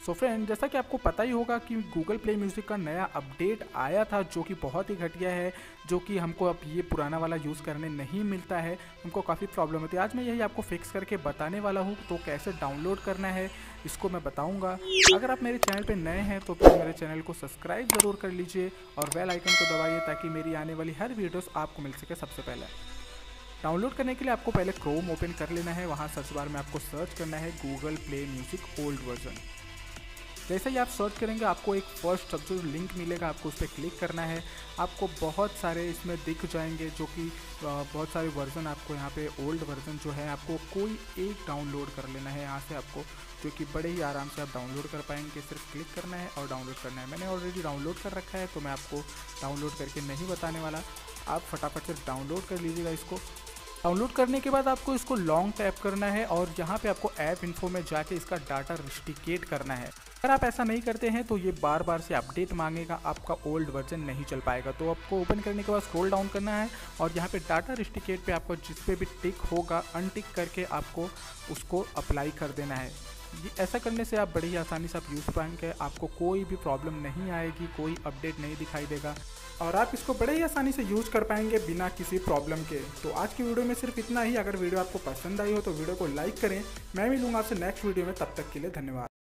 So friend, जैसा कि आपको पता ही होगा कि गूगल प्ले म्यूज़िक का नया अपडेट आया था जो कि बहुत ही घटिया है, जो कि हमको अब ये पुराना वाला यूज़ करने नहीं मिलता है। हमको काफ़ी प्रॉब्लम होती है। आज मैं यही आपको फिक्स करके बताने वाला हूँ, तो कैसे डाउनलोड करना है इसको मैं बताऊँगा। अगर आप मेरे चैनल पर नए हैं तो प्लीज़ मेरे चैनल को सब्सक्राइब ज़रूर कर लीजिए और बेल आइकन को दबाइए ताकि मेरी आने वाली हर वीडियोस आपको मिल सके सबसे पहले। डाउनलोड करने के लिए आपको पहले क्रोम ओपन कर लेना है। वहाँ सर्च बार में आपको सर्च करना है Google play music old version. जैसे ही आप सर्च करेंगे आपको एक फर्स्ट सबसे लिंक मिलेगा, आपको उस पर क्लिक करना है। आपको बहुत सारे इसमें दिख जाएंगे जो कि बहुत सारे वर्जन आपको यहाँ पे ओल्ड वर्जन जो है आपको कोई एक डाउनलोड कर लेना है यहाँ से आपको, जो कि बड़े ही आराम से आप डाउनलोड कर पाएंगे। सिर्फ क्लिक करना है और डाउनलोड करना है। मैंने ऑलरेडी डाउनलोड कर रखा है तो मैं आपको डाउनलोड करके नहीं बताने वाला। आप फटाफट से डाउनलोड कर लीजिएगा इसको। डाउनलोड करने के बाद आपको इसको लॉन्ग टैप करना है और यहाँ पे आपको ऐप इन्फो में जाके इसका डाटा रिस्ट्रिकेट करना है। अगर आप ऐसा नहीं करते हैं तो ये बार बार से अपडेट मांगेगा, आपका ओल्ड वर्जन नहीं चल पाएगा। तो आपको ओपन करने के बाद स्क्रॉल डाउन करना है और यहाँ पे डाटा रिस्ट्रिकेट पे आपको जिस पे भी टिक होगा अनटिक करके आपको उसको अप्लाई कर देना है। ये ऐसा करने से आप बड़ी ही आसानी से आप यूज़ पाएंगे, आपको कोई भी प्रॉब्लम नहीं आएगी, कोई अपडेट नहीं दिखाई देगा और आप इसको बड़े ही आसानी से यूज़ कर पाएंगे बिना किसी प्रॉब्लम के। तो आज की वीडियो में सिर्फ इतना ही। अगर वीडियो आपको पसंद आई हो तो वीडियो को लाइक करें। मैं मिलूंगा आपसे नेक्स्ट वीडियो में, तब तक के लिए धन्यवाद।